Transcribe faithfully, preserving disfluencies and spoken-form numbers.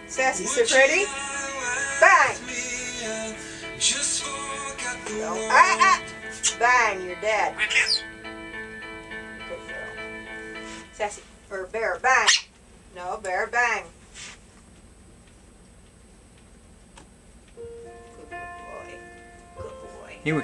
Sassy, sit ready? Bang! No. Ah, ah! Bang, you're dead. Good girl. Sassy, or bear, bang. No, bear, bang.